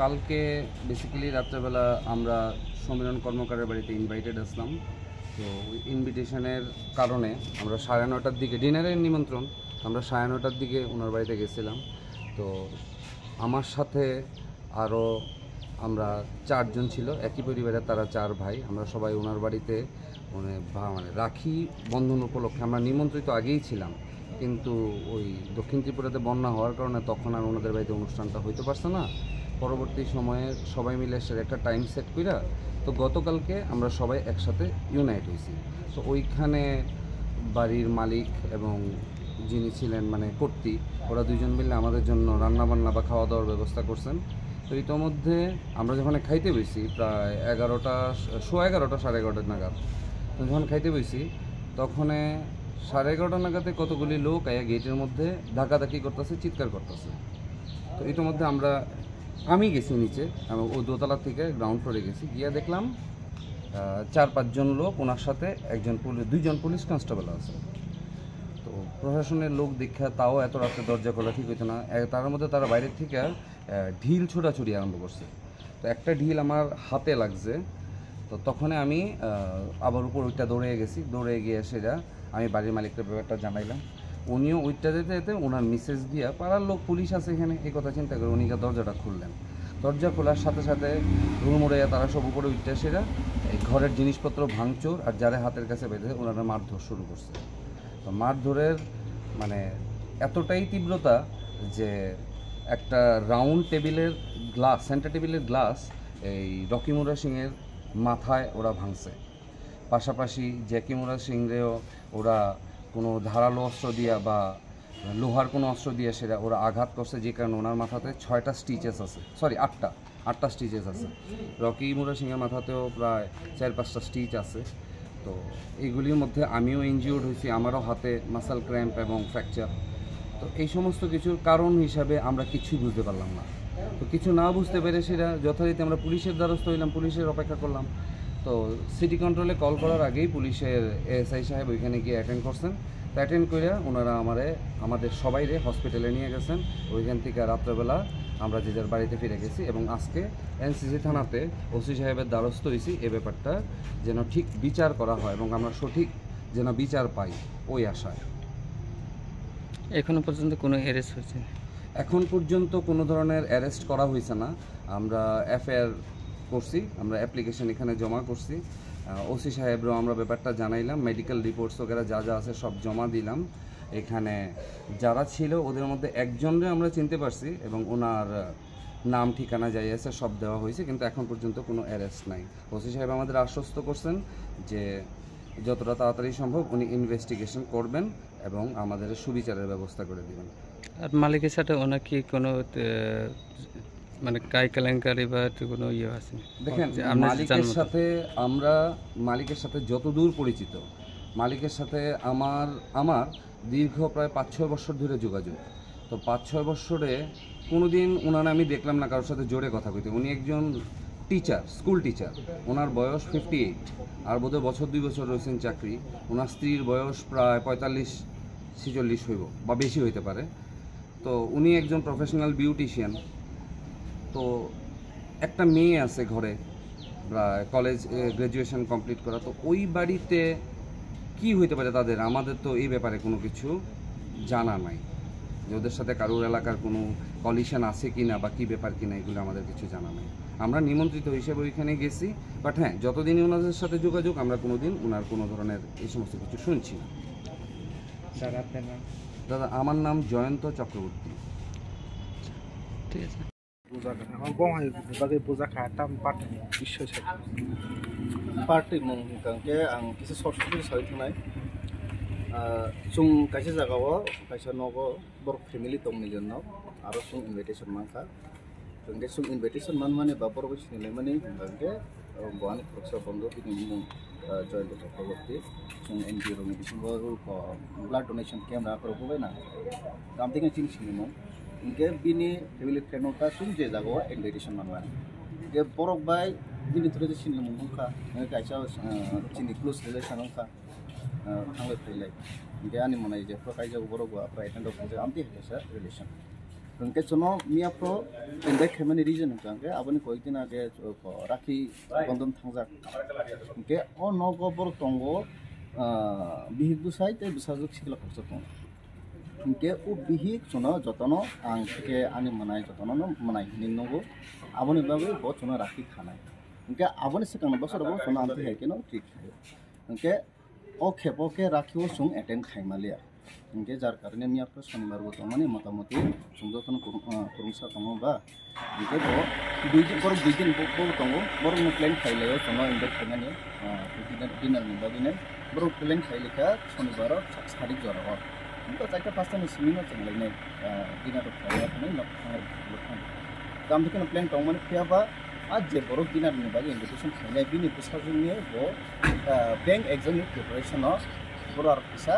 কালকে বেসিক্যালি রাত্রেবেলা আমরা সমীরণ কর্মকারের বাড়িতে ইনভাইটেড আসলাম। তো ওই ইনভিটেশনের কারণে আমরা 9:30টার দিকে, ডিনারের নিমন্ত্রণ, আমরা 9:30টার দিকে ওনার বাড়িতে গেছিলাম। তো আমার সাথে আরও আমরা 4 জন ছিল, একই পরিবারের, তারা 4 ভাই। আমরা সবাই ওনার বাড়িতে মানে রাখি বন্ধন উপলক্ষে আমরা নিমন্ত্রিত আগেই ছিলাম, কিন্তু ওই দক্ষিণ ত্রিপুরাতে বন্যা হওয়ার কারণে তখন আর ওনাদের বাড়িতে অনুষ্ঠানটা হইতে পারছে না। পরবর্তী সময়ে সবাই মিলে একটা টাইম সেট কইরা তো গতকালকে আমরা সবাই একসাথে ইউনাইট হয়েছি। তো ওইখানে বাড়ির মালিক এবং যিনি ছিলেন মানে কর্তৃ, ওরা দুজন মিলে আমাদের জন্য রান্নাবান্না বা খাওয়া দাওয়ার ব্যবস্থা করছেন। তো ইতোমধ্যে আমরা যখন খাইতে বসি প্রায় 11টা, 11:30, 11:30 নাগাদ, তো যখন খাইতে বসি তখন 11:30 নাগাদে কতগুলি লোক আয়া গেটের মধ্যে ধাক্কাধাক্কি করতেছে, চিৎকার করতেছে। তো ইতোমধ্যে আমি গেছি নিচে, আমি ও দোতলা থেকে গ্রাউন্ড ফ্লোরে গেছি, গিয়ে দেখলাম 4-5 জন লোক, ওনার সাথে 2জন পুলিশ কনস্টেবল আছে। তো প্রশাসনের লোক দীক্ষা, তাও এত রাত্রে দরজা খোলা ঠিক হইতো না। তার মধ্যে তারা বাইরের থেকে ঢিল ছোড়াছুড়ি আরম্ভ করছে। তো একটা ঢিল আমার হাতে লাগছে। তো তখন আমি আবার উপর ওইটা দৌড়ে গিয়ে সেটা আমি বাড়ির মালিককে ব্যাপারটা জানাইলাম। উনিও ওইটা যেতে যেতে ওনার মিসেস দিয়া, পাড়ার লোক পুলিশ আছে এখানে, এই কথা চিন্তা করে উনি দরজাটা খুললেন। দরজা খোলার সাথে সাথে রুমুড়াইয়া তারা সব উপরে উঠতে সেরা এই ঘরের জিনিসপত্র ভাঙচুর, আর যারা হাতের কাছে বেঁধে ওনারা মারধর শুরু করছে। তো মারধরের মানে এতটাই তীব্রতা যে একটা রাউন্ড টেবিলের গ্লাস, সেন্টার টেবিলের গ্লাস এই রকিমুরা সিংয়ের মাথায় ওরা ভাঙছে। পাশাপাশি জ্যাকিমুরা সিংরেও ওরা কোনো ধারালো অস্ত্র দিয়া বা লোহার কোনো অস্ত্র দিয়ে সেটা ওরা আঘাত করছে, যে কারণে ওনার মাথাতে 6টা স্টিচেস আছে, সরি 8টা স্টিচেস আছে। রকিমুরা সিংয়ের মাথাতেও প্রায় 4-5টা স্টিচ আছে। তো এইগুলির মধ্যে আমিও ইনজিওর্ড হয়েছি, আমারও হাতে মাসেল ক্র্যাম্প এবং ফ্র্যাকচার। তো এই সমস্ত কিছুর কারণ হিসাবে আমরা কিছুই বুঝতে পারলাম না। তো কিছু না বুঝতে পেরে সেটা যথারীতি আমরা পুলিশের দ্বারস্থ হইলাম, পুলিশের অপেক্ষা করলাম। তো সিটি কন্ট্রোলে কল করার আগেই পুলিশের এএসআই সাহেব ওইখানে গিয়ে অ্যাটেন্ড করছেন। তো অ্যাটেন্ড করে ওনারা আমাদের সবাইরে হসপিটালে নিয়ে গেছেন। ওইখান থেকে রাত্রেবেলা আমরা যে যার বাড়িতে ফিরে গেছি এবং আজকে এনসিসি থানাতে ওসি সাহেবের দ্বারস্থ হয়েছি এ ব্যাপারটা যেন ঠিক বিচার করা হয় এবং আমরা সঠিক যেন বিচার পাই, ওই আশায়। এখনো পর্যন্ত কোনো অ্যারেস্ট হয়েছে? এখন পর্যন্ত কোনো ধরনের অ্যারেস্ট করা হয়েছে না। আমরা এফআইআর করছি, আমরা অ্যাপ্লিকেশন এখানে জমা করছি। ওসি সাহেবরাও আমরা ব্যাপারটা জানাইলাম, মেডিকেল রিপোর্টস ওগেরা যা যা আছে সব জমা দিলাম। এখানে যারা ছিল ওদের মধ্যে একজনরে আমরা চিনতে পারছি এবং ওনার নাম ঠিকানা যাই আছে সব দেওয়া হয়েছে, কিন্তু এখন পর্যন্ত কোনো অ্যারেস্ট নাই। ওসি সাহেব আমাদের আশ্বস্ত করছেন যে যতটা তাড়াতাড়ি সম্ভব উনি ইনভেস্টিগেশন করবেন এবং আমাদের সুবিচারের ব্যবস্থা করে দেবেন। আর মালিকের সাথে ওনার কি কোনো মানে কাই কেলেঙ্কারি বা কোনো ইয়ে আছে? দেখেন, মালিকের সাথে যতদূর পরিচিত, মালিকের সাথে আমার দীর্ঘ প্রায় 5-6 বছর ধরে যোগাযোগ। তো 5-6 বছরে কোনো দিন ওনার আমি দেখলাম না কারোর সাথে জোরে কথা কইতে। উনি একজন টিচার, স্কুল টিচার, ওনার বয়স 58, আর বোধহয় 1-2 বছর রয়েছেন চাকরি। ওনার স্ত্রীর বয়স প্রায় 45-46 হইব বা বেশি হইতে পারে। তো উনি একজন প্রফেশনাল বিউটিশিয়ান। তো একটা মেয়ে আছে ঘরে, কলেজ গ্র্যাজুয়েশন কমপ্লিট করা। তো ওই বাড়িতে কি হইতে পারে তাদের, আমাদের তো এই ব্যাপারে কোনো কিছু জানা নাই, যে ওদের সাথে কারোর এলাকার কোনো কলিশন আছে কি না বা কী ব্যাপার কিনা, এগুলো আমাদের কিছু জানা নাই। আমরা নিমন্ত্রিত হিসেবে ওইখানে গেছি, বাট হ্যাঁ, যতদিনই ওনাদের সাথে যোগাযোগ আমরা কোনো দিন ওনার কোনো ধরনের এই সমস্ত কিছু শুনছি না। স্যার আপনার নাম? দাদা, আমার নাম জয়ন্ত চক্রবর্তী। ঠিক আছে। पार्टी मुंगे आं किसी सॉफ्टवेयर साइट नाय सुं कैसे जगह कैसे नगो बर फैमिली दं निजन आरो सुं इनविटेशन मानखा जोंगे सुं इनविटेशन मान माने बाबर को सिनेले माने जोंगे गोवानि प्रक्सा बंद बिनि मुं जयन्त चक्रवर्ती सुं एनजीओ नि बिसिंग को ब्लड डोनेशन कैम्प राखरो होबायना गामथिं चिन सिनेमो इनके बिनि फैमिली फ्रेंड का सुं जे जगह इनविटेशन मान माने जे बरक बाय बिनि थरे सिनेले मुंखा कैसा चिनि क्लोज रिलेशन का थांलाय फैलाय इनके आनि मनाय जे प्रकाय जग बरक बा प्राइड एंड ऑफ जे आमति हैसा relation Hingke sono miapro invite kemani reason hingke aboni koikdin age rakhi bandhan thangjak hingke o nogo bor tongo bihik busai te bisajuk sikla khorsa tongo hingke o bihik sono jotono ang theke ani manai jotono no manai ninnogo aboni babe bo sono rakhi khanai hingke aboni sikang bosor bo sono amte heke no ঠিক hingke o khepo ke rakhiwo sung attend khaimalia hingke jar karone miapro shonibar bo tongmani motamoti sungjotono kurungsa tongo ba hingke bo duijin bo tongo bor no plan khailayo sono invite khaimani dinner ni bagine bor plan khailika shonibaro sadik jorao hingke jaita pasta ni simino chenglai dinner khailaya khani nok kam theke plan tongmani phiaba आज जे बरो दिनार नि बागे invitation खाइनाय बिनि बुसाजुनि बो bank exam नि preparation बरो आर फिसा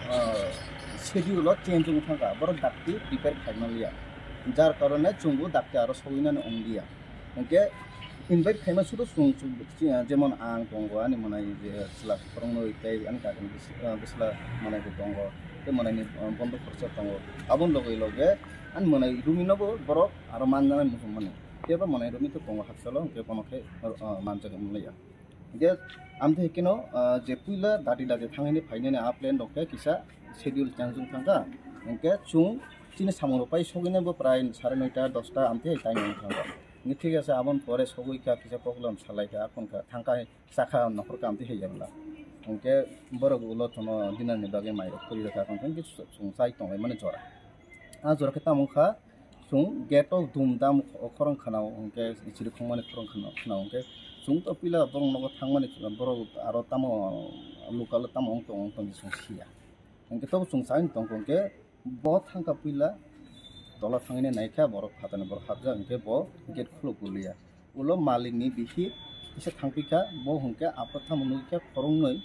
शेड्यूल चेंज थांगा बरो दाक्ति प्रिपेयर खाइनालिया जार कारणे चुंगु दाक्ति आरो सविनान अंगिया ओके इनभाइट खाइमा सुदो सुं जेमन आं दंगो आनि मनाय जे स्ला फोरंनो इकाय आनि कागन बिस्ला मनाय दंगो ते मनाय बन्द खर्चा दंगो आबन लगे आनि मनाय रुमिनबो बरो आरो मानजानाय मुसुमाने Dia mana itu itu penguat hasilnya, dia pakai manca kemuliaan. Dia amte kino jepula dari lagi thang ini fine ini upline dokter kisah schedule change thangka, engke chung cina samurupai sogine bo prain 9:30 10টা amte time ini thangka. Ini tiga saya abon pore sogui ka kisah program salai ka akon ka thangka sakha nokor ka amte hejamla. Engke baru gulo tono dinar ni bagi mai kuri ka akon kan kisah chung sai tong mana jora. Jora kita muka sung geto dumdam korong khanao onke ichiri khongmani korong khanao onke sung to pila borong nogo thangmani boro aro tamo local tamo ong sung sia onke to sung sain tong onke bo thangka pila dola thangine naikha borok khatane borok habja onke bo gate khulo gulia ulo malik ni bihi isa thangpika bo onke apatha munuka korong noi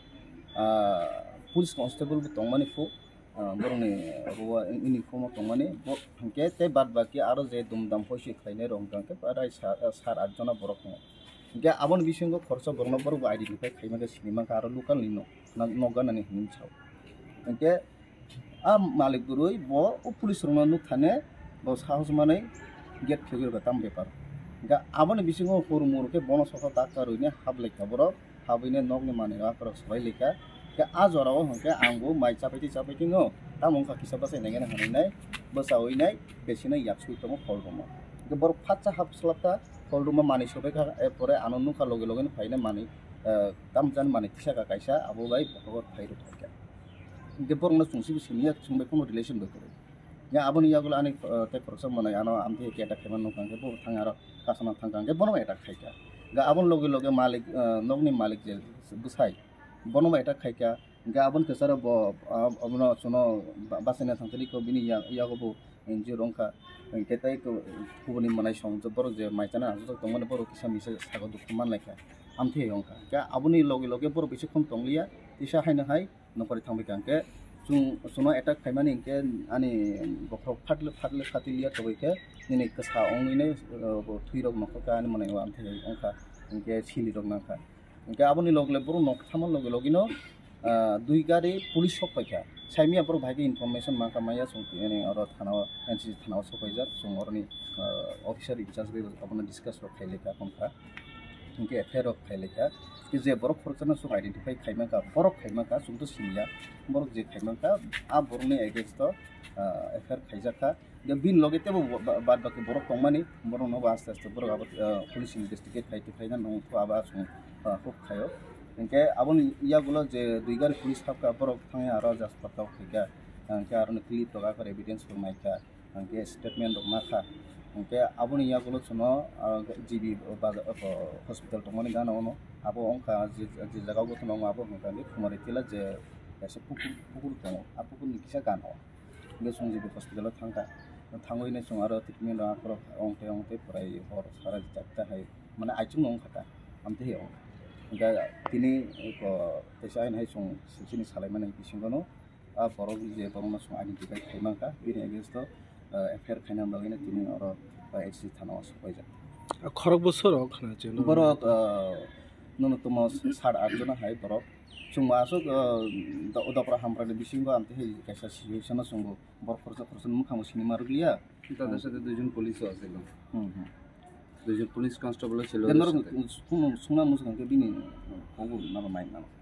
police constable bu tongmani fu boroni ruwa uniform tongmani bo hangke te bad baki aro je dumdam hoisi khaine rongtangke parai sar 8 jona borok no hingke abon bisingo khorcha borno borok identify khaimaka sinima ka aro local nino noganani hin chau hingke a malik burui bo o police rongno nuk thane bo sahos manai gate khegir batam bepar hingke abon bisingo horumurke bono sokha takaruine hablai kaborok habine nogni mane akorok sabai leka ke azorao hangke angbo mai chapaiti no tamong ka kisa basa nengena hanai basa oinai besina yaksui tomo folromo ke bor phatcha hapslapta folroma mani sobe ka pore anonnu ka loge loge faine mani tamjan mani kisa ka kaisa abo bai bhogor phairu thake ke bor na sungsi bisiniya sungbe kono relation be kore ya aboni yagulo ani te korsa manai ano amte ke eta keman no kangke bo thangaro kasana thangkangke bono eta khaika ga abon loge malik nogni malik je busai bonoma eta khaika gabon kesara bo abno sono basena thangteli ko bini yago bo enji rongka ketai ko kubuni manai song bor je maitana aso tongmane bor kisa mise sago dukman laika amthe yongka ga abuni loge bor bisi khon tonglia isa haina hai nokori thangbi kangke chung sono eta khaimani ke ani bokhok phatle khatilia tobaike nini kasa ongine bo thuirok nokka ani manai amthe yongka ke chili rok naka ke aboni logle bor nok thamal logino দুই গাড়ি police সপাইকা সাইমিয়া বড় ভাগে information মাকা মাইয়া সংতি এনে আরো থানা NC থানা সপাইজা সংরনি অফিসার ইনচার্জ বে আপনা ডিসকাস খাইলেকা কোনকা ইনকে এফআইআর খাইলেকা कि जे बरक खरचना सु आइडेंटिफाई खाइमाका बरक खाइमाका सुंदो सिमिया बरक जे खाइमाका आ बरने एगेंस्ट एफआईआर खाइजाका जे बिन लगेते बाद बाकी बरक तंमानि बरक न आस्ते बरक अब पुलिस इन्वेस्टिगेट खाइना नंखो आबा सु हुक खायो इनके आबन इयागुलो जे दुइगार पुलिस थाबका बरक थांगे आरो जास पताव खैगा इनके आरो क्लिप तगा कर एविडेंस फरमाइका इनके स्टेटमेंट माखा इनके आबन इयागुलो सुनो जीबी हॉस्पिटल तंमानि गाना ono abo ongka je jaga go tono abo ongka ni khumari tila je ese pukur tono apukur ni kisa gano nge sung jibi hospital thangka thangoi ne sung aro treatment ra kro ongte purai hor sara jakta hai mane aichung ong khata amte he ong ga tini ko tesai hai sung sini salai mane bisingono a borok je borok sung identify khaimangka bini against affair khaina bagine tini aro HC thana sopaija খরক বছর ওখানে ছিল borok ন্যূনতম 8.5 জন হাই বরফ sungma asuk odapra hamprani bisingo amte he kaisa situation sungo bor khorsa mukhang sini maruglia তাদের সাথে দুজন পুলিশও আছিল, হুম দুজন পুলিশ কনস্টেবলও ছিল। denor sungna musang ke bini kogu nama main nama